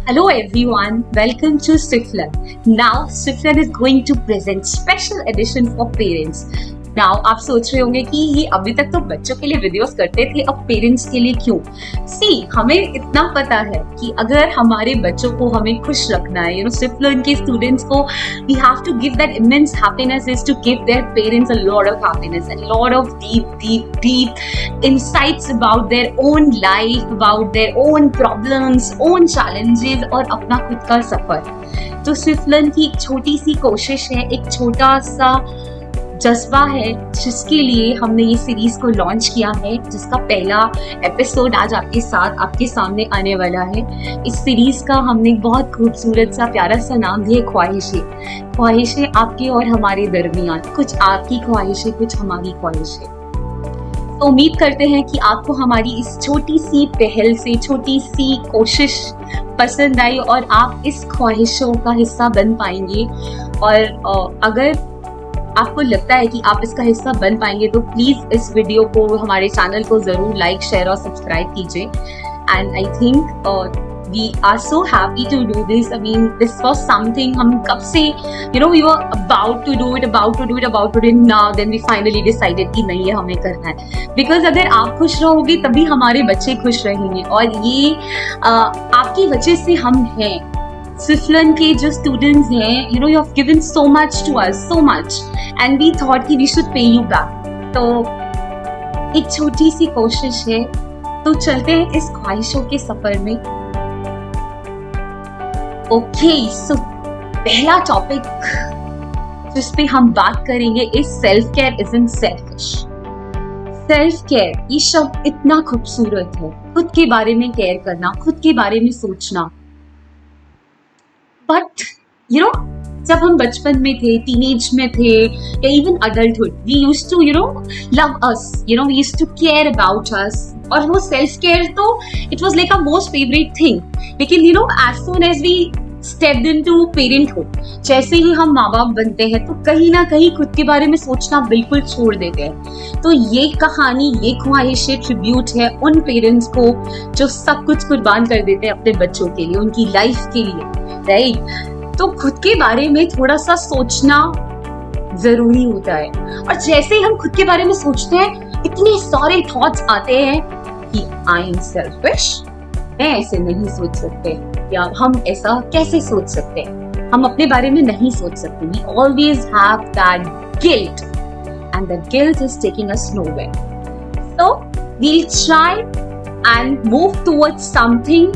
Hello everyone, welcome to Swiftlearn. Now Swiftlearn is going to present special edition for parents. Now आप सोच रहे होंगे कि ये अभी तक तो बच्चों के लिए वीडियोस करते थे, अब पेरेंट्स के लिए क्यों? हमें इतना पता है कि अगर हमारे बच्चों को हमें खुश रखना है, Swiftlearn के स्टूडेंट्स को we have to give that immense happiness is to give their parents a lot of happiness and a lot of deep insights about their own life, about their own problems, own challenges और अपना खुद का सफर। तो Swiftlearn की एक छोटी सी कोशिश है, एक छोटा सा जज्बा है जिसके लिए हमने ये सीरीज को लॉन्च किया है, जिसका पहला एपिसोड आज आपके सामने आने वाला है। इस सीरीज का हमने बहुत खूबसूरत सा प्यारा सा नाम दिया, ख्वाहिशें आपके और हमारे दरमियान, कुछ आपकी ख्वाहिशें कुछ हमारी ख्वाहिशें। तो उम्मीद करते हैं कि आपको हमारी इस छोटी सी पहल से, छोटी सी कोशिश पसंद आई और आप इस ख्वाहिशों का हिस्सा बन पाएंगे। और अगर आपको लगता है कि आप इसका हिस्सा बन पाएंगे तो प्लीज इस वीडियो को, हमारे चैनल को जरूर लाइक, शेयर और सब्सक्राइब कीजिए। And I think we are so happy to do this. I mean this was something हम कब से we were about to do it now then we finally decided कि नहीं, ये हमें करना है। बिकॉज अगर आप खुश रहोगे तभी हमारे बच्चे खुश रहेंगे और ये आपकी वजह से हम हैं। Swiftlearn के जो स्टूडेंट्स हैं, you have given so much to us, so much, and we thought कि we should pay you back। तो एक छोटी सी कोशिश है, तो चलते हैं इस ख्वाहिशों के सफर में। ओके, सो पहला टॉपिक जिस पे हम बात करेंगे is self care isn't selfish. Self care ये शब्द इतना खूबसूरत है, खुद के बारे में केयर करना, खुद के बारे में सोचना। बट जब हम बचपन में थे, टीनेज में थे या even adulthood, we used to love us, we used to care about us. और वो सेल्फ केयर तो it was like a most favourite thing. लेकिन as soon as we stepped into parenthood, जैसे ही हम माँ बाप बनते हैं तो कहीं ना कहीं खुद के बारे में सोचना बिल्कुल छोड़ देते हैं। तो ये कहानी, ये ख्वाहिशें ट्रिब्यूट है उन पेरेंट्स को जो सब कुछ कुर्बान कर देते हैं अपने बच्चों के लिए, उनकी लाइफ के लिए, राइट? तो खुद के बारे में थोड़ा सा सोचना जरूरी होता है। और जैसे ही हम खुद के बारे में सोचते हैं, इतने सारे थॉट्स आते हैं कि आई एम सेल्फिश, मैं ऐसे नहीं सोच सकते, या हम ऐसा कैसे सोच सकते हैं, हम अपने बारे में नहीं सोच सकते। We always have that guilt and that guilt is taking us nowhere. So we will try and move towards something,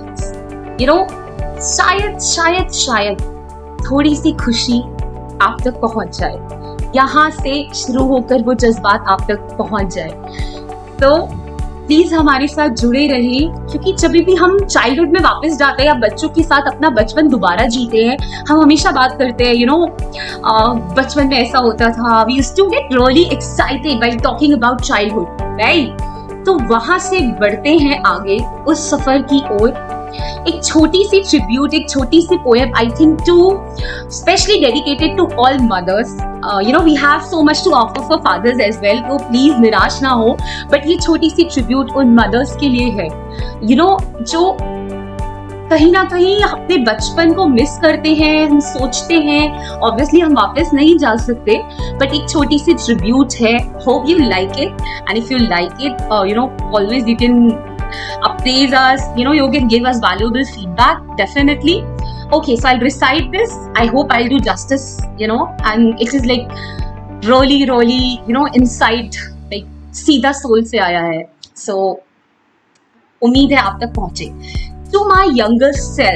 शायद थोड़ी सी खुशी आप तक पहुंच जाए, यहाँ से शुरू होकर वो जज्बात आप तक पहुंच जाए। तो प्लीज हमारे साथ जुड़े रहिए, क्योंकि जब भी हम चाइल्डहुड में वापस जाते हैं या बच्चों के साथ अपना बचपन दोबारा जीते हैं, हम हमेशा बात करते हैं बचपन में ऐसा होता था, we used to get really excited by talking about childhood, right? तो वहां से बढ़ते हैं आगे उस सफर की ओर। एक छोटी सी ट्रिब्यूट, एक छोटी सी poem, I think to specially dedicated to all mothers. We have so much to offer for fathers as well, तो प्लीज निराश ना हो। बट ये छोटी सी ट्रिब्यूट उन मदर्स के लिए है, जो कहीं ना कहीं अपने बचपन को मिस करते हैं, हम सोचते हैं। ऑब्वियसली हम वापस नहीं जा सकते, बट एक छोटी सी ट्रिब्यूट है। Hope you like it, and if you like it, always you can praise us, you can give us valuable feedback, definitely. Okay, so I'll recite this. I hope I'll do justice, and it is like really inside, like सीधा soul से आया है। So उम्मीद है आप तक पहुंचे। To my younger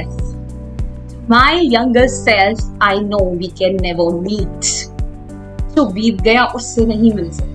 self, I know we can never meet. जो बीत गया उससे नहीं मिल सकता।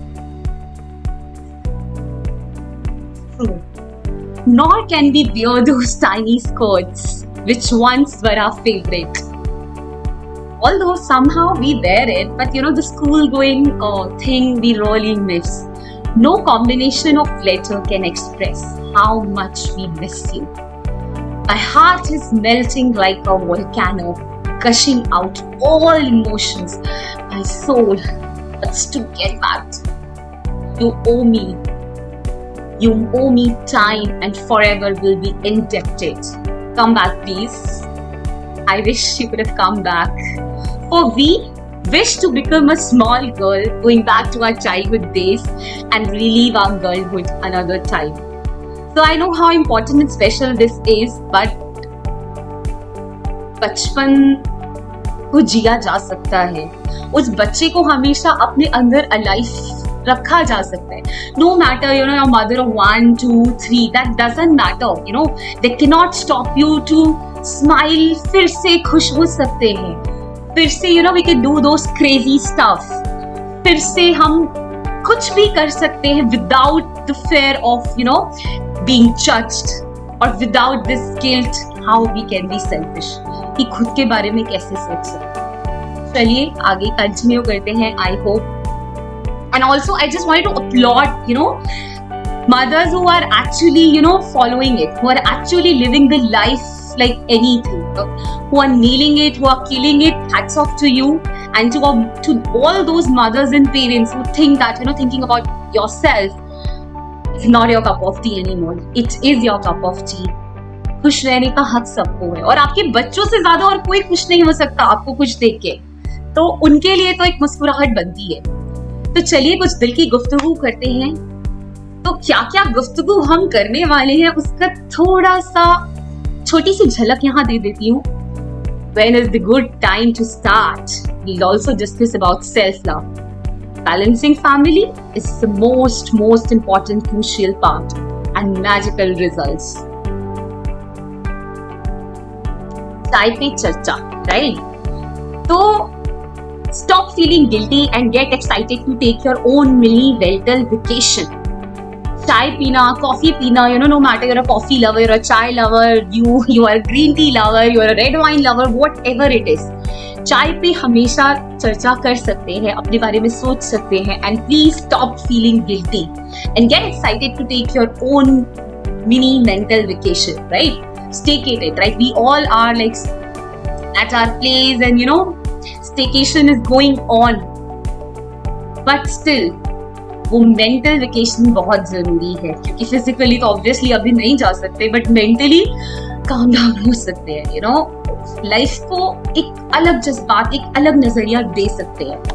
Nor can we wear those tiny skirts which once were our favorite. Although somehow we wear it, but the school going thing we really miss. No combination of letter can express how much we miss you. My heart is melting like a volcano, gushing out all emotions. My soul wants to get back. You owe me time and forever will be indebted. come back please. I wish you could have come back. For we wish to become a small girl going back to our childhood days and relive our girlhood another time. So I know how important and special this is, but बचपन को जिया जा सकता है, उस बच्चे को हमेशा अपने अंदर अलाइव रखा जा सकता है. No matter you know your mother of 1 2 3, that doesn't matter, you know they can not stop you to smile. फिर से खुश हो सकते हैं, फिर से you know we can do those crazy stuff, फिर से हम कुछ भी कर सकते हैं without the fear of you know being judged और without this guilt. How we can be selfish, कि खुद के बारे में कैसे सोच सकते हैं. चलिए आगे कंटिन्यू करते हैं. I hope and also I just wanted to applaud you know mothers who are actually you know following it, who are actually living the life like anything, who are nailing it, who are killing it. Hats off to you, and to all those mothers and parents who think that you know thinking about yourself is not your cup of tea anymore. It is your cup of tea. खुश रहने का हक सबको है, और आपके बच्चों से ज्यादा और कोई खुश नहीं हो सकता आपको खुश देख के. तो उनके लिए तो एक मुस्कुराहट बनती है. तो चलिए कुछ दिल की गुफ्तगू करते हैं. तो क्या क्या गुफ्तगू हम करने वाले हैं उसका थोड़ा सा छोटी सी झलक यहाँ दे देती हूँ. When is the good time to start? We'll also discuss about self-love. Balancing family is the most important crucial part and magical results. चाय पे चर्चा, राइट? तो stop feeling guilty and get excited to take your own mini mental vacation. चाय पीना, coffee पीना, you know, no matter you're a coffee lover, you're a chai lover, you are a green tea lover, you're a red wine lover, whatever it is. चाय पे हमेशा चर्चा कर सकते हैं, अपने बारे में सोच सकते हैं, and please stop feeling guilty and get excited to take your own mini mental vacation, right? Staycation, right? We all are like at our place and you know staycation is going on, but still वो mental vacation बहुत जरूरी है, क्योंकि physically तो obviously अभी नहीं जा सकते, बट मेंटली काम डाउन हो सकते हैं. यू नो लाइफ को एक अलग जज्बात, एक अलग नजरिया दे सकते हैं.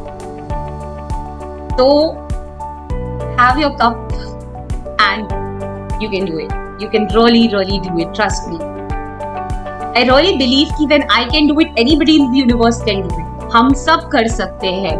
तो have your cup and you can do it. You can really do it, trust me. I really believe कि when I can do it, anybody in the universe can do it. हम सब कर सकते हैं.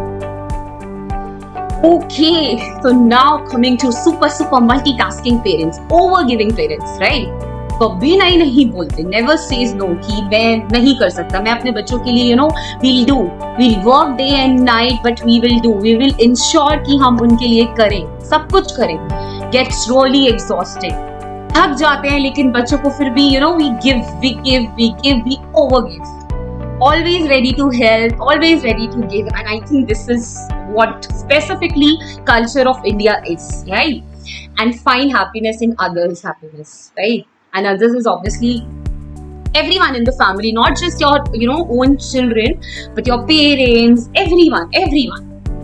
Okay, so now coming to super multitasking parents, overgiving parents, right? कभी नहीं बोलते, never says no कि मैं नहीं कर सकता, मैं अपने बच्चों के लिए you know we'll work day and night, but we will ensure कि हम उनके लिए करें, सब कुछ करें. Gets really exhausted. थक जाते हैं, लेकिन बच्चों को फिर भी you know we overgive. Always ready to help, always ready to give, and I think this is what specifically culture of India is, right? And find happiness in others' happiness, right? And others is obviously everyone in the family, not just your you know own children, but your parents, everyone.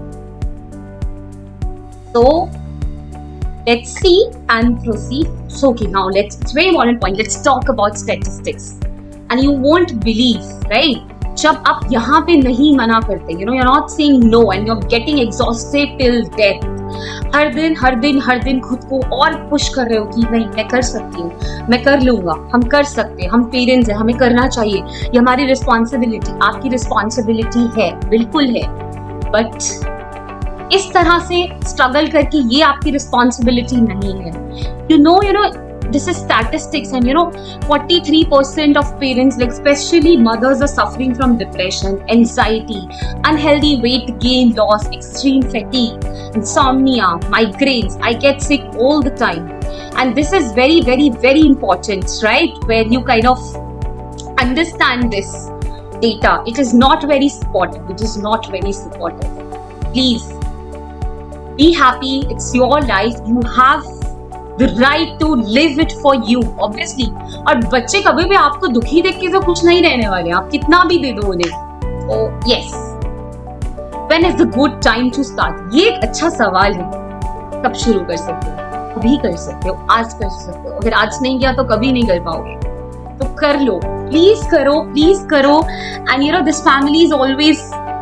So let's see and proceed. So okay, now it's very important point. Let's talk about statistics. And you won't believe, right? जब आप यहाँ पे नहीं मना करते, you know, you're not saying no and you're getting exhausted till death. हर दिन खुद को और पुश कर रहे हो कि नहीं, मैं कर सकती हूँ, मैं कर लूंगा, हम कर सकते हैं, हम पेरेंट्स हैं, हमें करना चाहिए, ये हमारी रिस्पॉन्सिबिलिटी. आपकी रिस्पॉन्सिबिलिटी है, बिल्कुल है, बट इस तरह से स्ट्रगल करके ये आपकी रिस्पॉन्सिबिलिटी नहीं है. You know, this is statistics, and 43% of parents, like especially mothers, are suffering from depression, anxiety, unhealthy weight gain, loss, extreme fatigue, insomnia, migraines. I get sick all the time, and this is very, very, very important, right? Where you kind of understand this data. It is not very supportive. Please be happy. It's your life. You have the right to live it for you, obviously. और बच्चे कभी भी आपको दुखी देख के तो कुछ नहीं रहने वाले, आप कितना भी दे दो उन्हें. So yes, when is the good time to start? ये एक अच्छा सवाल है. कब शुरू कर सकते हो? अभी कर सकते हो, आज कर सकते हो. अगर आज नहीं किया तो कभी नहीं कर पाओगे. तो कर लो, प्लीज करो. And you know this family is always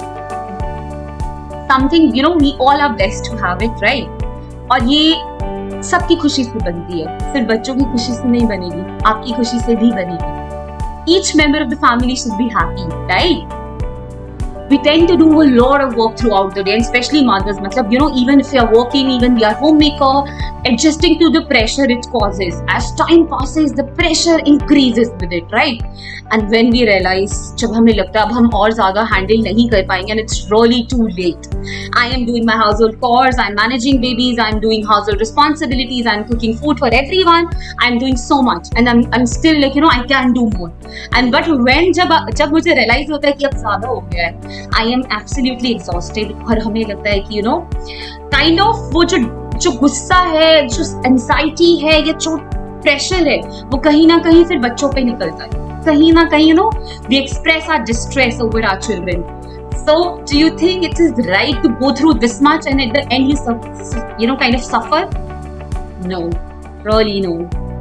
something, you know we all are blessed to have it, right? और ये सबकी खुशी से बनती है, सिर्फ बच्चों की खुशी से नहीं बनेगी, आपकी खुशी से भी बनेगी. Each member of the family should be happy, right? We tend to do a lot of work throughout the day, and especially mothers. Matlab, you know, even if you are working, even we are homemaker, adjusting to the pressure it causes. As time passes, the pressure increases with it, right? And when we realize, जब हमें लगता है अब हम और ज़्यादा handle नहीं कर पाएंगे, and it's really too late. I am doing my household chores, I'm managing babies, I'm doing household responsibilities, I'm cooking food for everyone, I'm doing so much, and I'm still like, you know, I can do more. And but when जब मुझे realize होता है कि अब ज़्यादा हो गया है, I am absolutely exhausted, और हमें लगता है कि you know, kind of वो जो गुस्सा है, जो एंजाइटी है, या जो प्रेशर है, वो कहीं ना कहीं फिर बच्चों पे निकलता है. कहीं ना कहीं, you know, we express our distress over our children. So, do you think it is right to go through this much and at the end you know, kind of suffer? No, really no.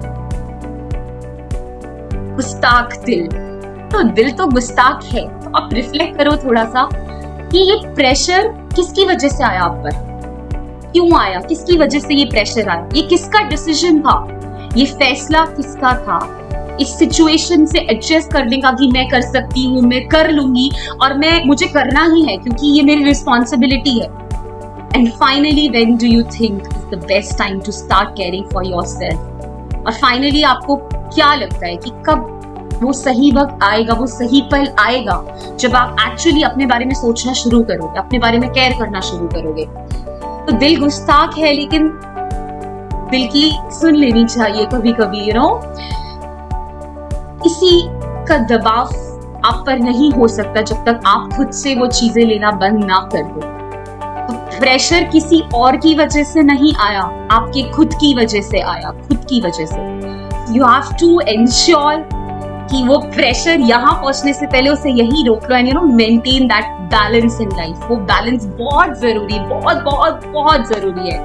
गुस्ताख दिल, तो दिल तो गुस्ताख है. तो आप reflect करो थोड़ा सा कि ये प्रेशर किसकी वजह से आया आप पर, क्यों आया, किसकी वजह से ये प्रेशर आया, ये किसका डिसीजन था, ये फैसला किसका था. इस सिचुएशन से एडजस्ट करने का कि मैं कर सकती हूँ, मैं कर लूंगी, और मुझे करना ही है क्योंकि ये मेरी रिस्पॉन्सिबिलिटी है. And finally when do you think is the best time to start caring for yourself? और फाइनली आपको क्या लगता है कि कब वो सही वक्त आएगा, वो सही पल आएगा जब आप एक्चुअली अपने बारे में सोचना शुरू करोगे, अपने बारे में केयर करना शुरू करोगे? तो दिल गुस्ताख है, लेकिन दिल की सुन लेनी चाहिए कभी कभी, यू नो. किसी का दबाव आप पर नहीं हो सकता जब तक आप खुद से वो चीजें लेना बंद ना कर दो. तो प्रेशर किसी और की वजह से नहीं आया, आपके खुद की वजह से आया, खुद की वजह से. यू हैव टू एंश्योर कि वो प्रेशर यहाँ पहुंचने से पहले उसे यही रोक लो, and you know maintain that balance in life. वो बैलेंस बहुत जरूरी, बहुत बहुत बहुत जरूरी है.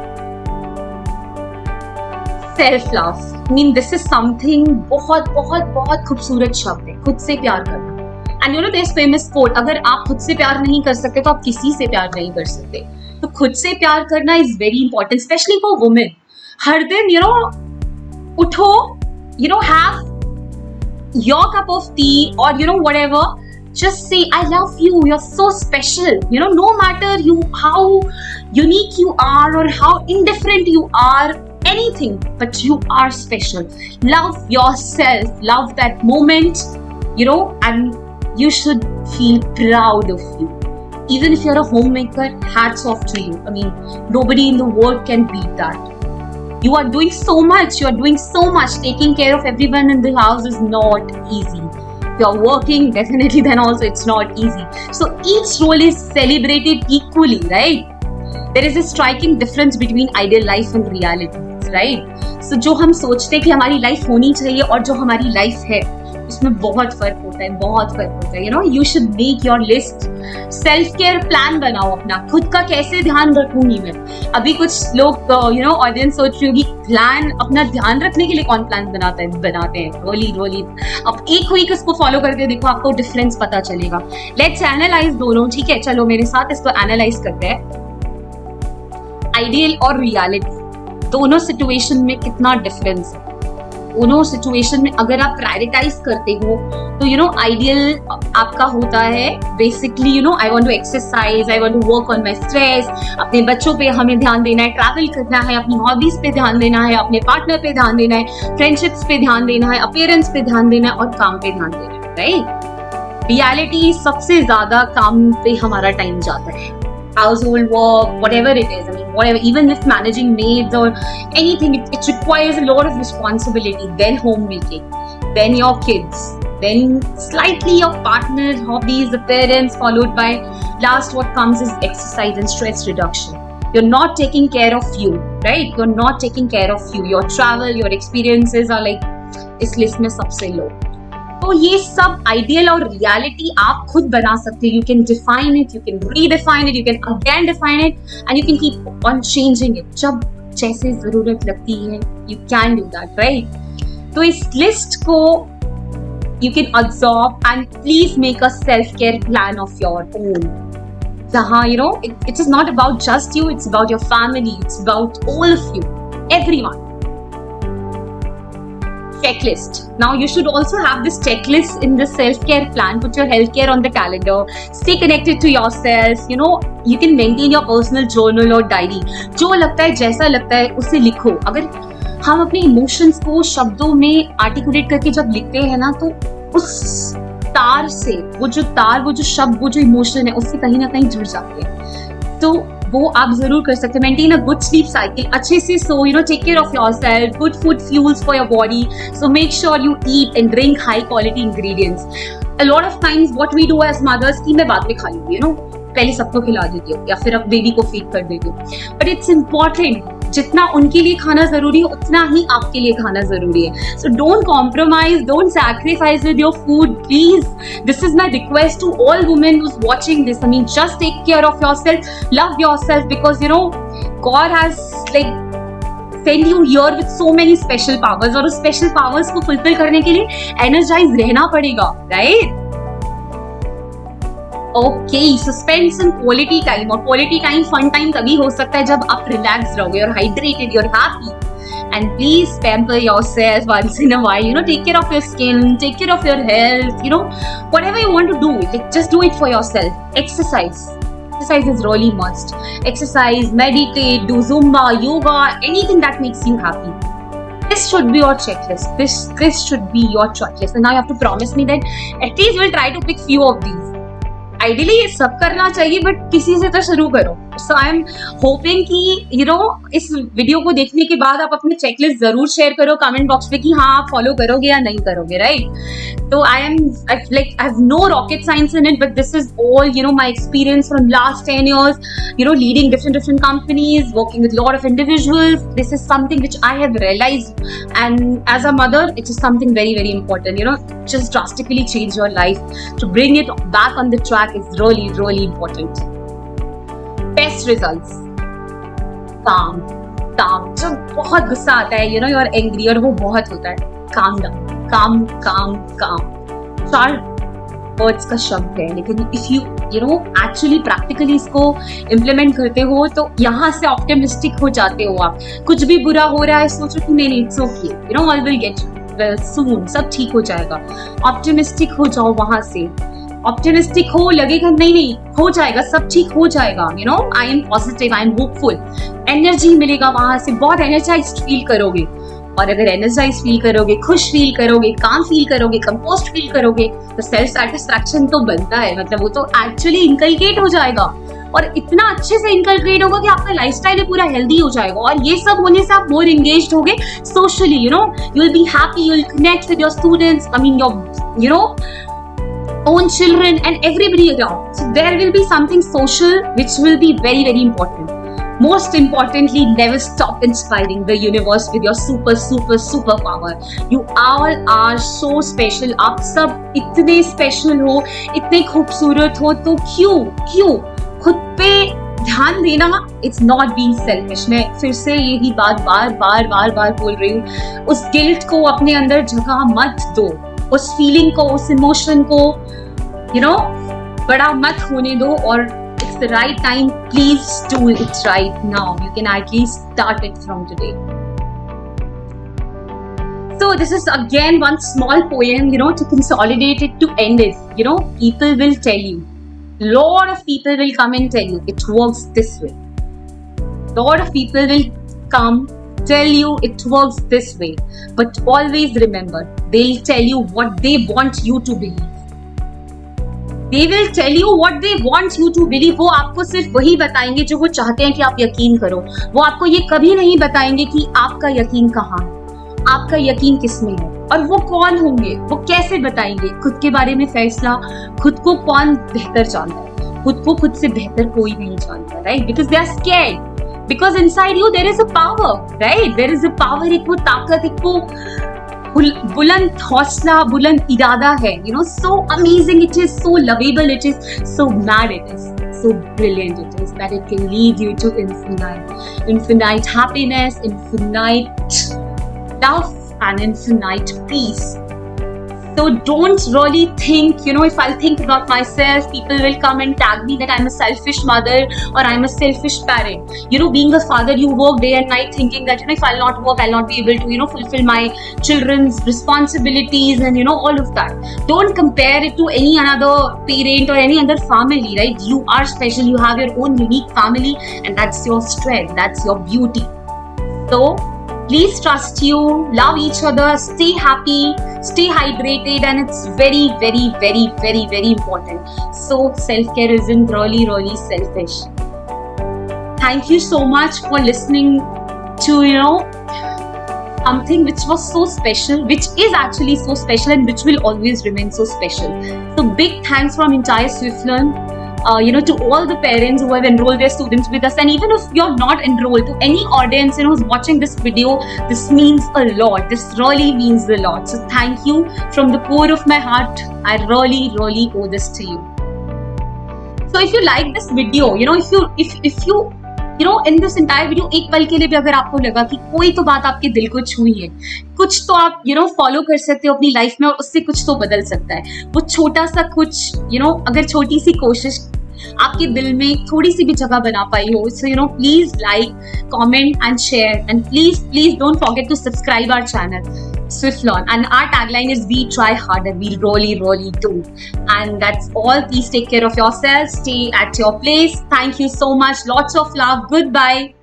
Self love, I mean, this is something बहुत बहुत बहुत खूबसूरत शब्द है, खुद से प्यार करना. And you know there's famous quote, अगर आप खुद से प्यार नहीं कर सकते तो आप किसी से प्यार नहीं कर सकते. तो खुद से प्यार करना is very important, specially for women. हर दिन यू नो उठो, you know have your cup of tea or you know whatever, just say I love you, you're so special, you know, no matter how unique you are or how indifferent you are, anything, but you are special. Love yourself, love that moment, you know, and you should feel proud of you. Even if you're a homemaker, hats off to you. I mean, nobody in the world can beat that. You are doing so much. You are doing so much. Taking care of everyone in the house is not easy. You are working, definitely, then also it's not easy. So each role is celebrated equally, right? There is a striking difference between ideal life and reality, right? So जो हम सोचते हैं कि हमारी life होनी चाहिए और जो हमारी लाइफ है, उसमें बहुत फर्क होता है, बहुत फर्क होता है. You know, you should make your list. Self care plan बनाओ अपना, खुद का कैसे ध्यान रखूंगी मैं. अभी कुछ लोग यू नो ऑडियंस सोच रही होगी, प्लान अपना ध्यान रखने के लिए कौन प्लान बनाते हैं. रोली अब एक वीक इसको फॉलो करके देखो, आपको डिफरेंस पता चलेगा. लेट्स एनालाइज दोनों, ठीक है? चलो मेरे साथ इसको एनालाइज करते हैं. आइडियल और रियलिटी, दोनों सिचुएशन में कितना डिफरेंस है. दोनों सिचुएशन में अगर आप प्रायोरिटाइज करते हो तो यू नो आइडियल आपका होता है basically, you know, I want to exercise, I want to work on my stress. अपने बच्चों पे हमें ध्यान देना है, ट्रैवल करना है, अपनी हॉबीज पे ध्यान देना है, अपने पार्टनर पे ध्यान देना है, फ्रेंडशिप्स पे ध्यान देना है, अपीयरेंस पे ध्यान देना है और काम पे ध्यान देना है, राइट? रियलिटी सबसे ज्यादा काम पे हमारा टाइम जाता है. Household work, whatever it is, I mean, whatever, even if managing maids or anything, it requires a lot of responsibility. Then homemaking, then your kids, then slightly your partner, hobbies, the parents, followed by last what comes is exercise and stress reduction. You're not taking care of you, right? You're not taking care of you. Your travel, your experiences are like इस list में सबसे लो. तो ये सब ideal और reality आप खुद बना सकते हो. You can define it, you can redefine it, you can again define it, and you can keep on changing it जब जैसे जरूरत लगती है. You can do that, right? तो इस लिस्ट को you can absorb, and please make a self-care plan of your own. You know, it is not about just you, it's about your family, it's about all of you, everyone. Checklist. Now you should also have this checklist in the self-care plan. Put your healthcare on the calendar. Stay connected to yourself. You know, you can maintain your personal journal or diary. जो लगता है, जैसा लगता है, उसे लिखो. अगर हम अपने इमोशंस को शब्दों में आर्टिकुलेट करके जब लिखते हैं ना, तो उस तार से वो जो शब्द, वो जो इमोशन है, उससे कहीं ना कहीं जुड़ जाते हैं. तो वो आप जरूर कर सकते हैं. Maintain a good sleep cycle. अच्छे से सो, you know, take care of yourself. Good food fuels for your body, so make sure you eat and drink high quality ingredients. A lot of times what we do as mothers कि मैं बाद में खा लूंगी, you know, पहले सबको खिला देती हूँ या फिर अब बेबी को फीड कर देती हूँ. बट इट्स इम्पॉर्टेंट, जितना उनके लिए खाना जरूरी है उतना ही आपके लिए खाना जरूरी है. So don't compromise, don't sacrifice with your food, please. This is my request to all women who's watching this. I mean, just take care of yourself, love yourself, because you know God has like sent you here with so many special powers, और उस special powers को fulfill करने के लिए energized रहना पड़ेगा, right? Okay, so spend some quality time. और quality time, fun time तभी हो सकता है जब आप relaxed रहोगे, you're hydrated, you're happy. And please pamper yourself once in a while. You know, take care of your skin, take care of your health. You know, whatever you want to do, like just do it for yourself. Exercise. Exercise is really must. Exercise, meditate, do Zumba, yoga, anything that makes you happy. This should be your checklist. This should be your checklist. And now you have to promise me that at least we'll try to pick few of these. Ideally ये सब करना चाहिए, but किसी से तो शुरू करो. So I am hoping कि यू नो इस वीडियो को देखने के बाद आप अपने चेकलिस्ट जरूर शेयर करो कमेंट बॉक्स पे कि हाँ आप फॉलो करोगे या नहीं करोगे, राइट? तो I have no rocket science in it, but this is all you know my experience from last 10 years, you know, leading different companies, working with a lot of individuals. This is something which I have realized, and as a mother it is something very important, you know, just drastically change your life. To bring it back on the track is really important. Best results. Calm. जब बहुत गुस्सा आता है, you know, you are angry और वो बहुत होता है, calm down. calm. 4 वर्ड्स का शब्द है, लेकिन if you know actually practically इसको इम्प्लीमेंट करते हो तो यहाँ से ऑप्टिमिस्टिक हो जाते हो आप. कुछ भी बुरा हो रहा है सोचो कि नहीं it's okay, you know, all will get well soon, सब ठीक हो जाएगा. ऑप्टिमिस्टिक हो जाओ वहां से. ऑप्टिमिस्टिक हो, लगेगा नहीं हो जाएगा, सब ठीक हो जाएगा, you know, I am positive, I am hopeful. Energy मिलेगा वहां से, बहुत एनर्जाइज्ड फील करोगे. और अगर एनर्जाइज फील करोगे, खुश फील करोगे, काम फील करोगे, कंपोस्ट फील करोगे, तो सेल्फ सेटिस्फैक्शन तो बनता है, मतलब वो तो एक्चुअली इनकलकेट हो जाएगा. और इतना अच्छे से इनकलकेट होगा कि आपका लाइफस्टाइल पूरा हेल्दी हो जाएगा. और ये सब होने से आप मोर एंगेज्ड होगे socially, you know, you will be happy, you will connect with your students, I mean your you know own children and everybody around. So there will be something social which will be very important. Most importantly, never stop inspiring the universe with your super power. You all are so special. आप सब इतने special हो, इतने खूबसूरत हो, तो क्यों खुद पे ध्यान देना. It's not being selfish. मैं फिर से यही बात बार बोल रही हूँ. उस गिल्ट को अपने अंदर जगह मत दो, उस फीलिंग को, उस इमोशन को, यू नो, बड़ा मत होने दो. और it's the right time, please do it right now. You can at least start it from today. So this is again one small poem, you know, to consolidate it, to end it. You know, people will tell you, lot of people will come and tell you it works this way. Lot of people will come tell you it works this way, but always remember, they'll tell you what they want you to believe. They will tell you what they want you to believe. वो आपको सिर्फ वही बताएंगे जो वो चाहते हैं कि आप यकीन करो. वो आपको ये कभी नहीं बताएंगे कि आपका यकीन कहाँ है, आपका यकीन किसमें है, और वो कौन होंगे, वो कैसे बताएंगे. खुद के बारे में फैसला खुद को कौन बेहतर जानता है, खुद को खुद से बेहतर कोई नहीं जानता, right? Because they are scared, because inside you there is a power, right? There is a power, एक वो ताकत, एक वो बुलंद हौसला, बुलंद इरादा है. You know, so amazing it is, so lovable it is, so mad it is, so brilliant it is that it can lead you to infinite happiness, infinite love and infinite peace. So don't really think, if I'll think about myself, people will come and tag me that I'm a selfish mother or I'm a selfish parent. Being a father, you work day and night thinking that, if I'll not work, I'll not be able to, fulfill my children's responsibilities and, all of that. Don't compare it to any another parent or any other family, right? You are special. You have your own unique family, and that's your strength. That's your beauty. So please trust you, love each other, stay happy, stay hydrated, and it's very, very, very, very, very important. So self-care isn't really, really selfish. Thank you so much for listening to, something which was so special, which is actually so special, and which will always remain so special. So big thanks from entire SwiftLearn. To all the parents who have enrolled their students with us, and even if you're not enrolled, to any audience who's watching this video, this means a lot. This really means a lot. So thank you from the core of my heart. I really, really owe this to you. So if you like this video, if you in this entire video, एक पल के लिए भी अगर आपको लगा कि कोई तो बात आपके दिल को छुई है, कुछ तो आप फॉलो कर सकते हो अपनी लाइफ में और उससे कुछ तो बदल सकता है. वो छोटा सा कुछ अगर छोटी सी कोशिश आपके दिल में थोड़ी सी भी जगह बना पाई हो, so please like, comment and share, and please don't forget to subscribe our channel SwiftLearn. And our tagline is we try harder, we really, really do. And that's all. Please take care of yourselves, stay at your place. Thank you so much, lots of love, goodbye.